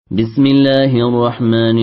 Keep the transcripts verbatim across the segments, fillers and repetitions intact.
بسم الله الرحمن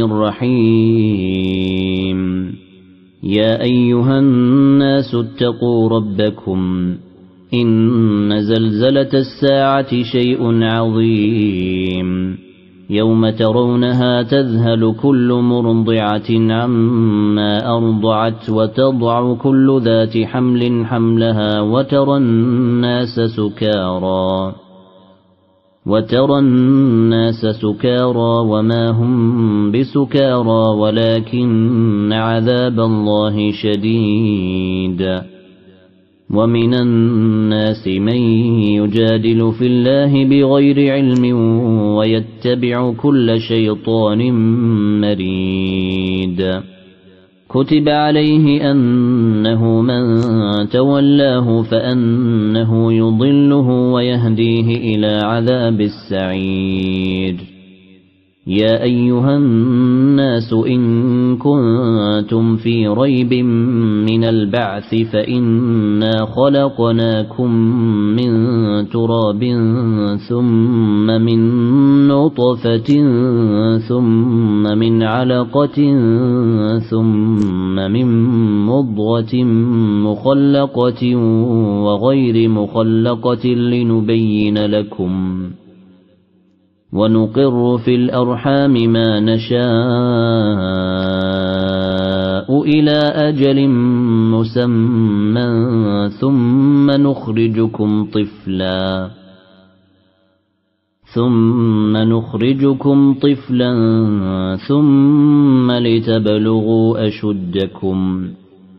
الرحيم يا أيها الناس اتقوا ربكم إن زلزلة الساعة شيء عظيم يوم ترونها تذهل كل مرضعة عما أرضعت وتضع كل ذات حمل حملها وترى الناس سكارى وترى الناس سكارى وما هم بسكارى ولكن عذاب الله شديد ومن الناس من يجادل في الله بغير علم ويتبع كل شيطان مريد كتب عليه أنه من تولاه فأنه يضله ويهديه إلى عذاب السعير يا أيها الناس إن كنتم في ريب من البعث فإنا خلقناكم من تراب ثم من نطفة ثم من علقة ثم من مضغة مخلقة وغير مخلقة لنبين لكم ونقر في الأرحام ما نشاء إلى أجل مسمى ثم نخرجكم طفلا ثم نخرجكم طفلا ثم لتبلغوا أشدكم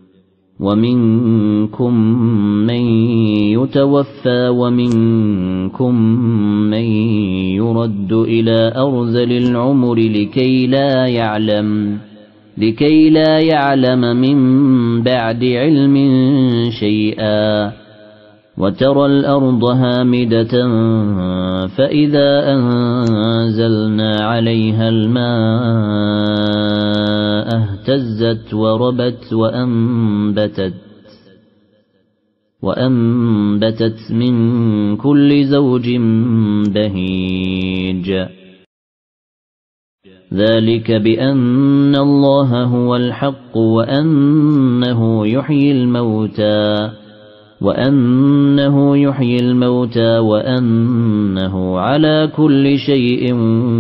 ومنكم من يتوفى ومنكم من يرد إلى أرذل العمر لكي لا يعلم لكي لا يعلم من بعد علم شيئا وترى الأرض هامدة فإذا أنزلنا عليها الماء اهتزت وربت وأنبتت وأنبتت من كل زوج بهيج ذلك بأن الله هو الحق وأنه يحيي الموتى وأنه يحيي الموتى وأنه على كل شيء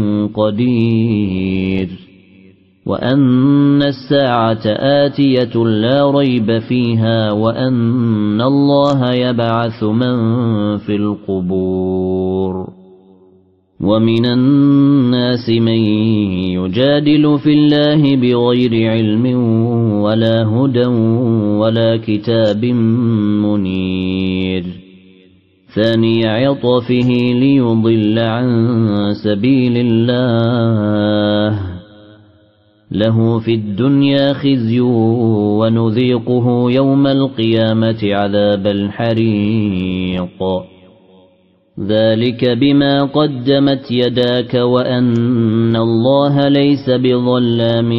قدير وأن الساعة آتية لا ريب فيها وأن الله يبعث من في القبور ومن الناس من يجادل في الله بغير علم ولا هدى ولا كتاب منير ثاني عطفه ليضل عن سبيل الله له في الدنيا خزي ونذيقه يوم القيامة عذاب الحريق ذلك بما قدمت يداك وأن الله ليس بظلام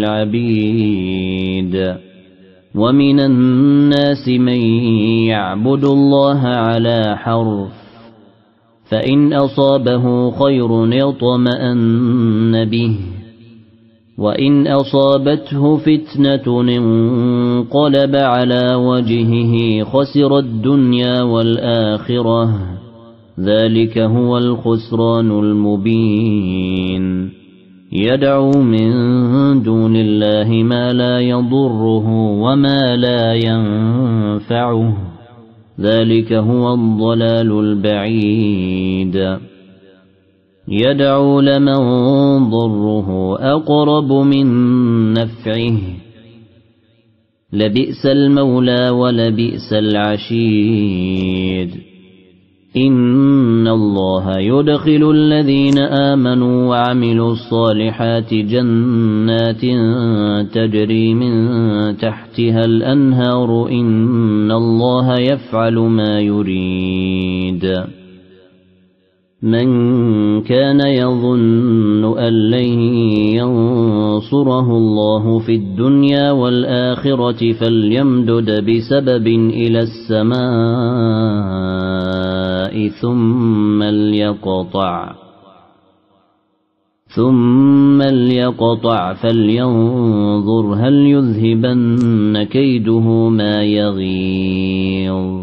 للعبيد ومن الناس من يعبد الله على حرف فإن أصابه خير اطمأن به وإن أصابته فتنة انقلب على وجهه خسر الدنيا والآخرة ذلك هو الخسران المبين يدعو من دون الله ما لا يضره وما لا ينفعه ذلك هو الضلال البعيد يدعو لمن ضره أقرب من نفعه لبئس المولى ولبئس العشير إن الله يدخل الذين آمنوا وعملوا الصالحات جنات تجري من تحتها الأنهار إن الله يفعل ما يريد من كان يظن أن لن ينصره الله في الدنيا والآخرة فليمدد بسبب إلى السماء ثم ليقطع ثم ليقطع فلينظر هل يذهبن كيده ما يغيظ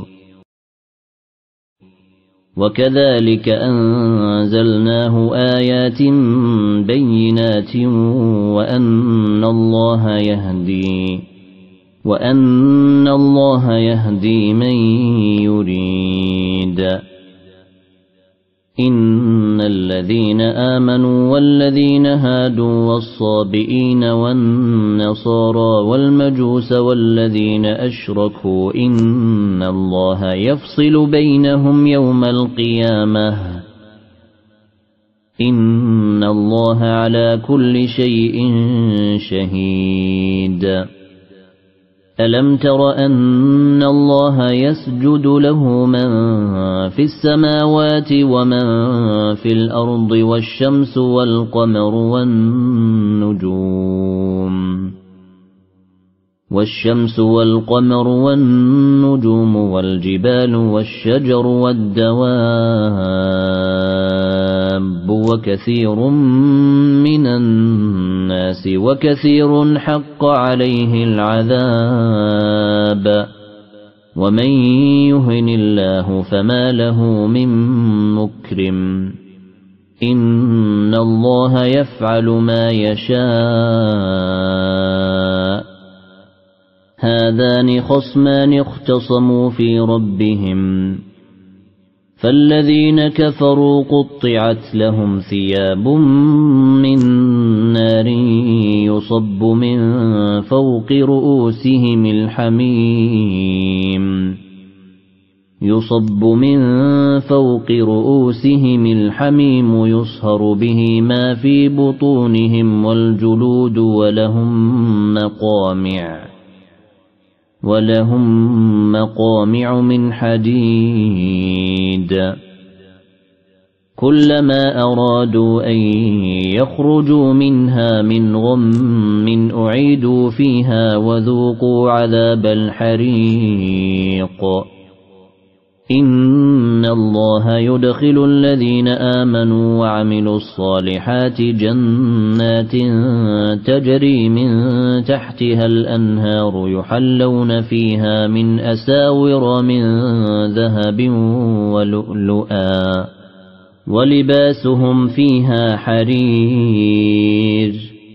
وكذلك أنزلناه آيات بينات وأن الله يهدي وأن الله يهدي من يريد إن الذين آمنوا والذين هادوا والصابئين والنصارى والمجوس والذين أشركوا إن الله يفصل بينهم يوم القيامة إن الله على كل شيء شهيد ألم تر أن الله يسجد له من في السماوات ومن في الأرض والشمس والقمر والنجوم والشمس والقمر والنجوم والجبال والشجر والدواب وكثير من الناس وكثير حق عليه العذاب ومن يهن الله فما له من مكرم إن الله يفعل ما يشاء هذان خصمان اختصموا في ربهم فالذين كفروا قطعت لهم ثياب من نار يصب من فوق رؤوسهم الحميم يصب من فوق رؤوسهم الحميم يصهر به ما في بطونهم والجلود ولهم مقامع ولهم مقامع من حديد كلما أرادوا أن يخرجوا منها من غم أعيدوا فيها وذوقوا عذاب الحريق إن الله يدخل الذين آمنوا وعملوا الصالحات جنات تجري من تحتها الأنهار يحلون فيها من أساور من ذهب ولؤلؤا ولباسهم فيها حرير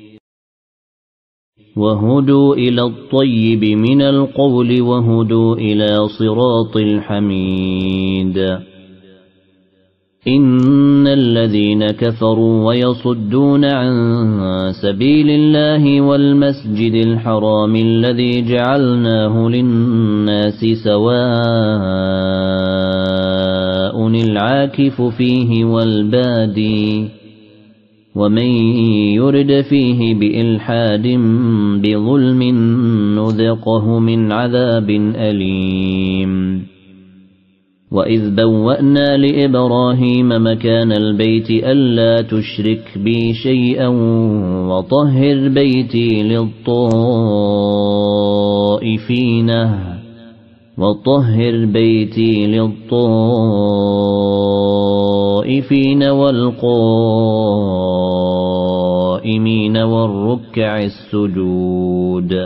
وهدوا إلى الطيب من القول وهدوا إلى صراط الحميد إن الذين كفروا ويصدون عن سبيل الله والمسجد الحرام الذي جعلناه للناس سواء العاكف فيه والبادي ومن يرد فيه بإلحاد بظلم نذقه من عذاب أليم وإذ بوأنا لإبراهيم مكان البيت ألا تشرك بي شيئا وطهر بيتي للطائفين وطهر بيتي للطائفين والقائمين والركع السجود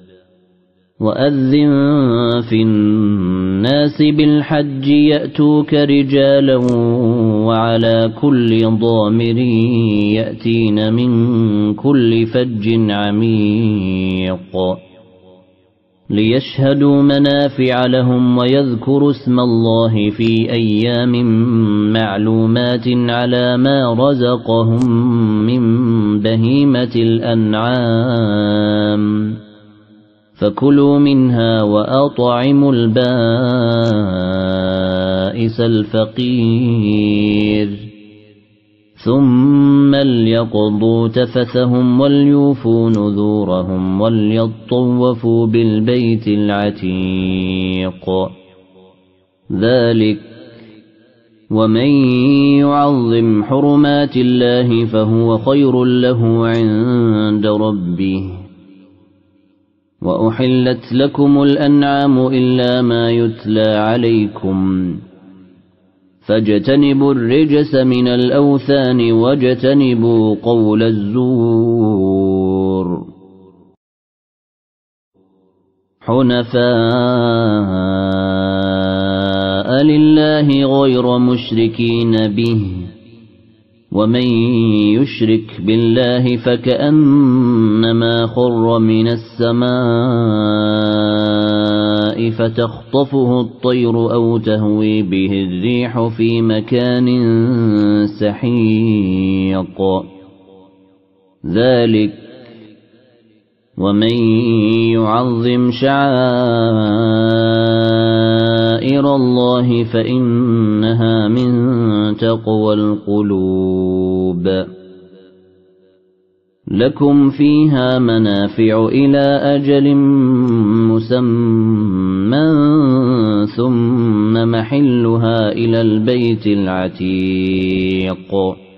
وأذن في الناس بالحج يأتوك رجالا وعلى كل ضامر يأتين من كل فج عميق ليشهدوا منافع لهم ويذكروا اسم الله في أيام معلومات على ما رزقهم من بهيمة الأنعام فكلوا منها وأطعموا البائس الفقير ثم ليقضوا تفثهم وليوفوا نذورهم وليطوفوا بالبيت العتيق ذلك ومن يعظم حرمات الله فهو خير له عند ربه وأحلت لكم الأنعام إلا ما يتلى عليكم فاجتنبوا الرجس من الأوثان واجتنبوا قول الزور حنفاء لله غير مشركين به ومن يشرك بالله فكأنما خر من السماء فتخطفه الطير أو تهوي به الريح في مكان سحيق ذلك ومن يعظم شعائر الله فإنها من تقوى القلوب لكم فيها منافع إلى أجل مسمى ثم محلها إلى البيت العتيق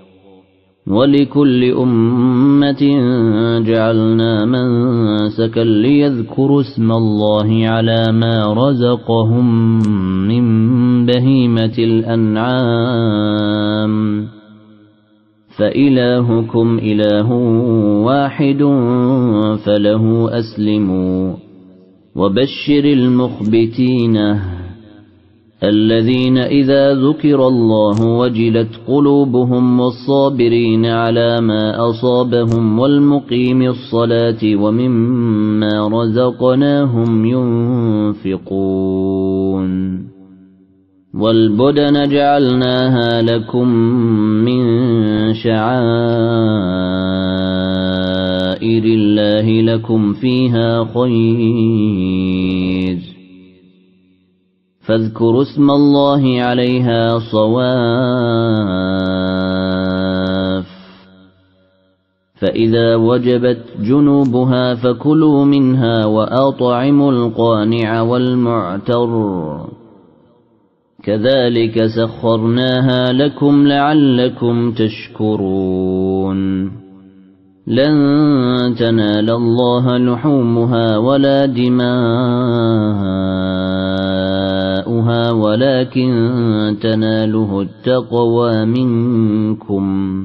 ولكل أمة جعلنا منسكا ليذكروا اسم الله على ما رزقهم من بهيمة الأنعام فإلهكم إله واحد فله أسلموا وبشر المخبتين الذين إذا ذكر الله وجلت قلوبهم والصابرين على ما أصابهم والمقيم الصلاة ومما رزقناهم ينفقون والبدن جعلناها لكم من شعائر الله لكم فيها خير فاذكروا اسم الله عليها صواف فإذا وجبت جنوبها فكلوا منها وأطعموا القانع والمعتر كذلك سخرناها لكم لعلكم تشكرون لن تنال الله لحومها ولا دماؤها ولكن تناله التقوى منكم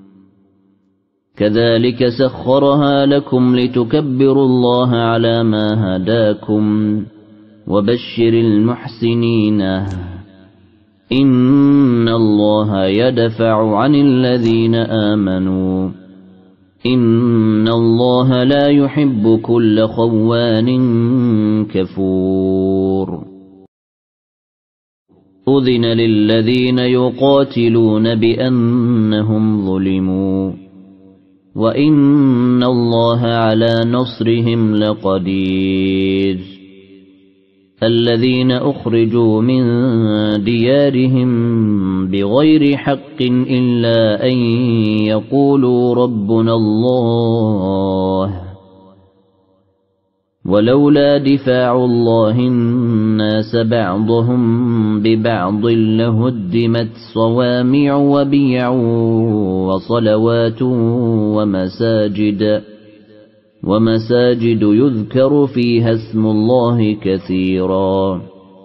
كذلك سخرها لكم لتكبروا الله على ما هداكم وبشر المحسنين إن الله يدفع عن الذين آمنوا إن الله لا يحب كل خوان كفور أذن للذين يقاتلون بأنهم ظلموا وإن الله على نصرهم لقدير الذين أخرجوا من ديارهم بغير حق إلا أن يقولوا ربنا الله ولولا دفاع الله الناس بعضهم ببعض لهدمت صوامع وبيع وصلوات ومساجد ومساجد يذكر فيها اسم الله كثيرا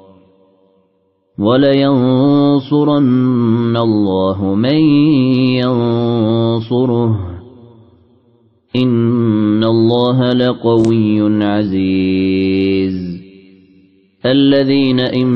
ولينصرن الله من ينصره إن الله لقوي عزيز الذين إن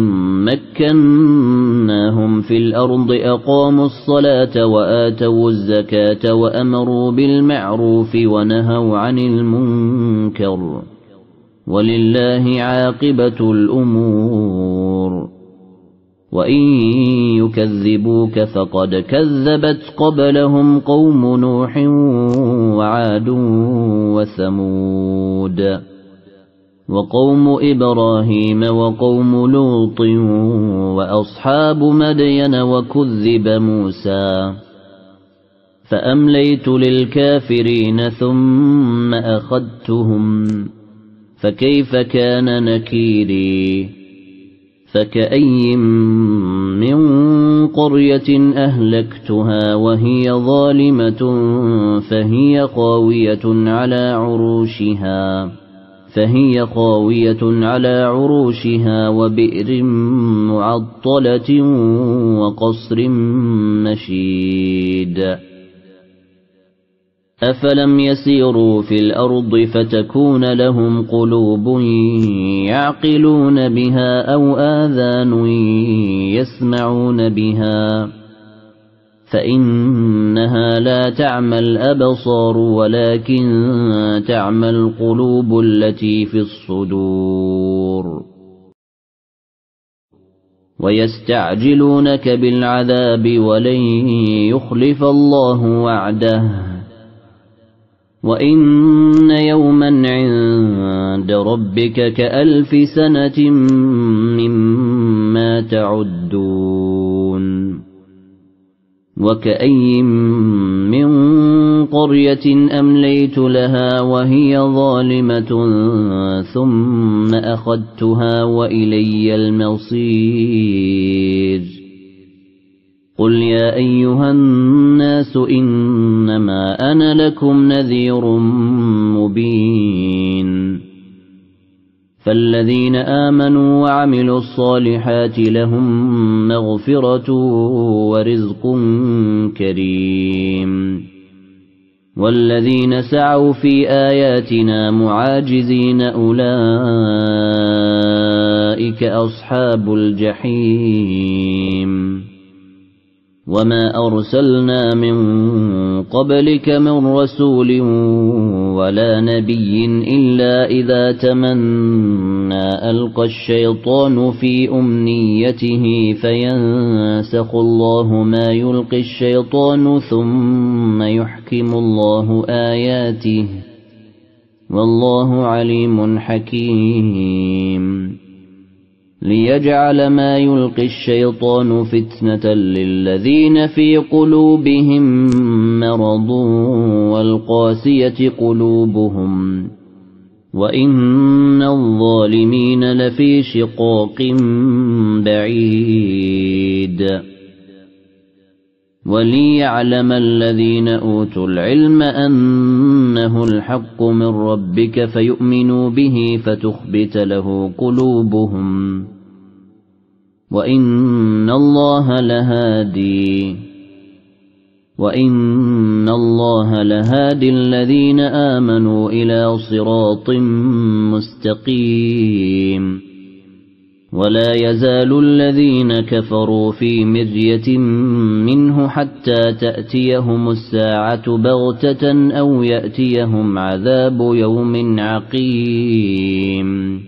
مكناهم في الأرض أقاموا الصلاة وآتوا الزكاة وأمروا بالمعروف ونهوا عن المنكر ولله عاقبة الأمور وإن يكذبوك فقد كذبت قبلهم قوم نوح وعاد وثمود وقوم إبراهيم وقوم لوط وأصحاب مدين وكذب موسى فأمليت للكافرين ثم أخذتهم فكيف كان نكيري فكأي من قرية أهلكتها وهي ظالمة فهي خاوية على عروشها فهي خاوية على عروشها وبئر معطلة وقصر مشيد أفلم يسيروا في الأرض فتكون لهم قلوب يعقلون بها أو آذان يسمعون بها فإنها لا تعمى الأبصار ولكن تعمى القلوب التي في الصدور ويستعجلونك بالعذاب ولن يخلف الله وعده وإن يوما عند ربك كألف سنة مما تعدون وكأي من قرية أمليت لها وهي ظالمة ثم أخذتها وإلي المصير قل يا أيها الناس إنما أنا لكم نذير مبين فالذين آمنوا وعملوا الصالحات لهم مغفرة ورزق كريم والذين سعوا في آياتنا معاجزين أولئك أصحاب الجحيم وما أرسلنا من قبلك من رسول ولا نبي إلا إذا تمنى ألقى الشيطان في أمنيته فينسخ الله ما يلقي الشيطان ثم يحكم الله آياته والله عليم حكيم ليجعل ما يلقي الشيطان فتنة للذين في قلوبهم مرض والقاسية قلوبهم وإن الظالمين لفي شقاق بعيد وليعلم الذين أوتوا العلم أنه الحق من ربك فيؤمنوا به فتخبت له قلوبهم وإن الله لهادي وإن الله لهادي الذين آمنوا إلى صراط مستقيم ولا يزال الذين كفروا في مرية منه حتى تأتيهم الساعة بغتة أو يأتيهم عذاب يوم عقيم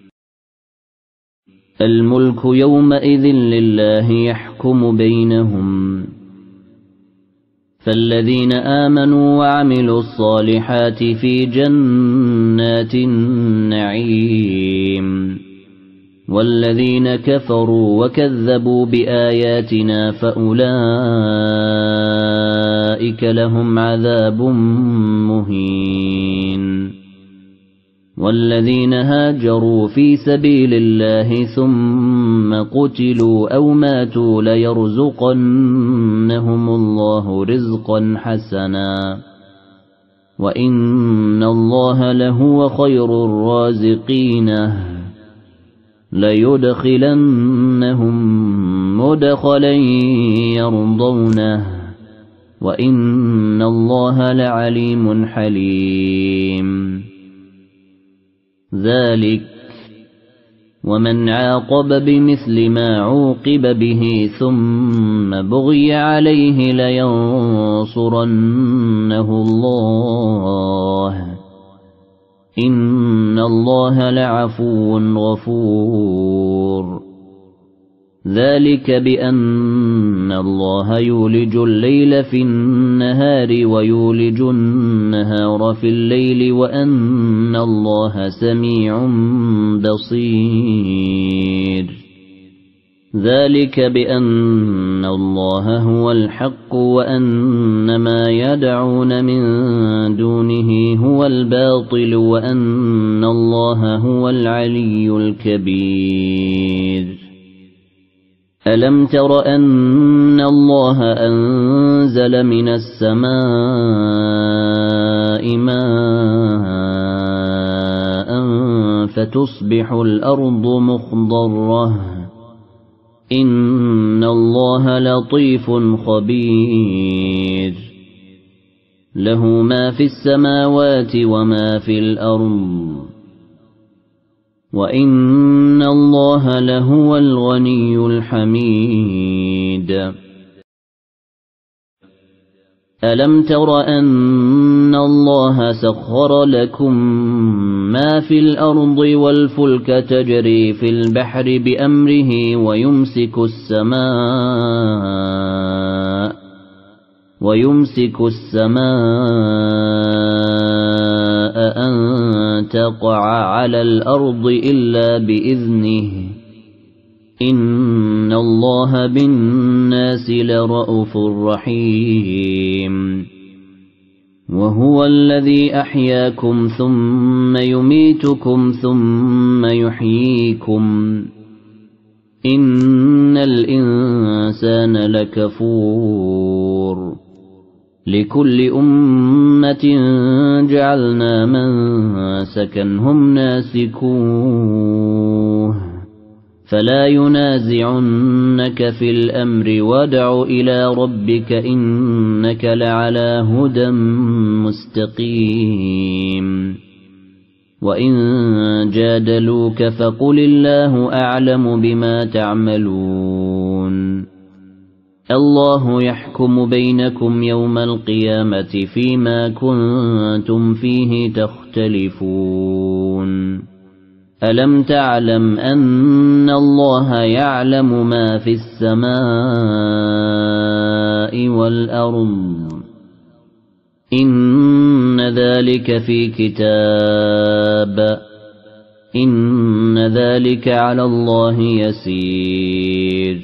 الملك يومئذ لله يحكم بينهم فالذين آمنوا وعملوا الصالحات في جنات النعيم والذين كفروا وكذبوا بآياتنا فأولئك لهم عذاب مهين والذين هاجروا في سبيل الله ثم قتلوا أو ماتوا ليرزقنهم الله رزقا حسنا وإن الله لهو خير الرازقين ليدخلنهم مدخلا يرضونه وإن الله لعليم حليم ذلك ومن عاقب بمثل ما عوقب به ثم بغي عليه لينصرنه الله إن الله لعفو غفور ذلك بأن الله يولج الليل في النهار ويولج النهار في الليل وأن الله سميع بصير ذلك بأن الله هو الحق وأن ما يدعون من دونه هو الباطل وأن الله هو العلي الكبير ألم تر أن الله أنزل من السماء ماء فتصبح الأرض مخضرة إن الله لطيف خبير له ما في السماوات وما في الأرض وإن الله لهو الغني الحميد ألم تر أن الله سخر لكم ما في الأرض والفلك تجري في البحر بأمره ويمسك السماء ويمسك السماء أن تقع على الأرض إلا بإذنه إن الله بالناس لرءوف رحيم وهو الذي أحياكم ثم يميتكم ثم يحييكم إن الإنسان لكفور لكل أمة جعلنا منسكا هم ناسكوه فلا ينازعنك في الأمر وادع إلى ربك إنك لعلى هدى مستقيم وإن جادلوك فقل الله أعلم بما تعملون الله يحكم بينكم يوم القيامة فيما كنتم فيه تختلفون ألم تعلم أن الله يعلم ما في السماء والأرض إن ذلك في كتاب إن ذلك على الله يسير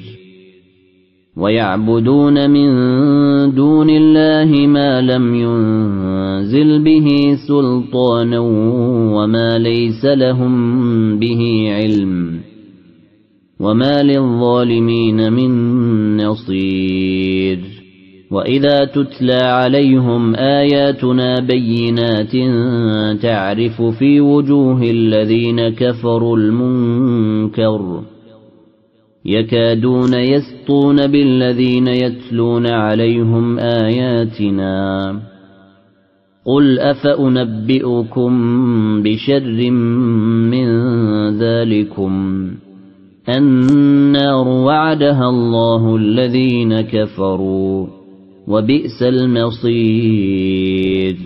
ويعبدون من دون الله ما لم ينزل به سلطانا وما ليس لهم به علم وما للظالمين من نصير وإذا تتلى عليهم آياتنا بينات تعرف في وجوه الذين كفروا المنكر يكادون يسطون بالذين يتلون عليهم آياتنا قل أفأنبئكم بشر من ذلكم النار وعدها الله الذين كفروا وبئس المصير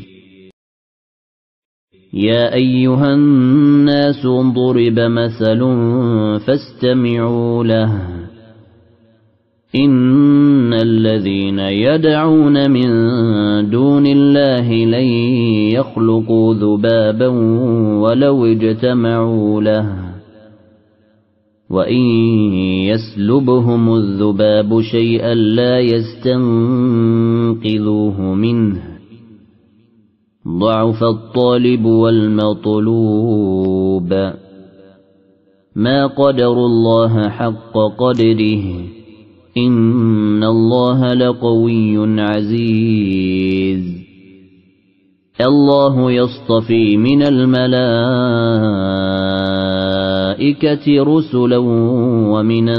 يا أيها الناس ضرب مثل فاستمعوا له إن الذين يدعون من دون الله لن يخلقوا ذبابا ولو اجتمعوا له وإن يسلبهم الذباب شيئا لا يستنقذوه منه ضعف الطالب والمطلوب ما قدروا الله حق قدره إن الله لقوي عزيز الله يصطفي من الملائكة رسلا ومن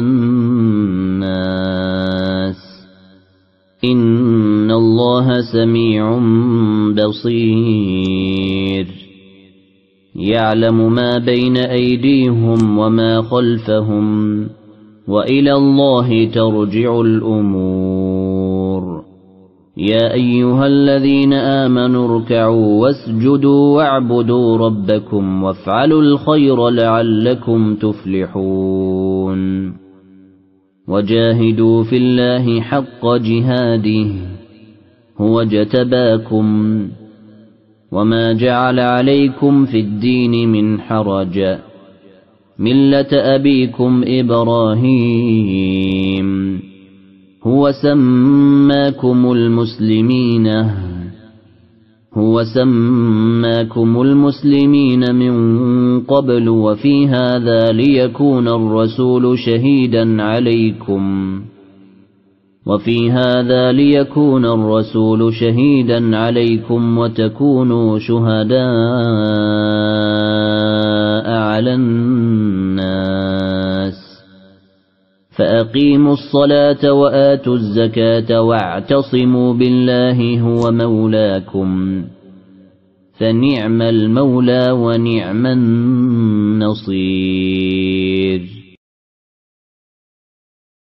الناس إن الله سميع بصير يعلم ما بين أيديهم وما خلفهم وإلى الله ترجع الأمور يا أيها الذين آمنوا اركعوا واسجدوا واعبدوا ربكم وافعلوا الخير لعلكم تفلحون وجاهدوا في الله حق جهاده هو اجتباكم وما جعل عليكم في الدين من حرج ملة أبيكم إبراهيم هو سماكم المسلمين هو سماكم المسلمين من قبل وفي هذا ليكون الرسول شهيدا عليكم وفي هذا ليكون الرسول شهيدا عليكم وتكونوا شهداء على الناس فأقيموا الصلاة وآتوا الزكاة واعتصموا بالله هو مولاكم فنعم المولى ونعم النصير.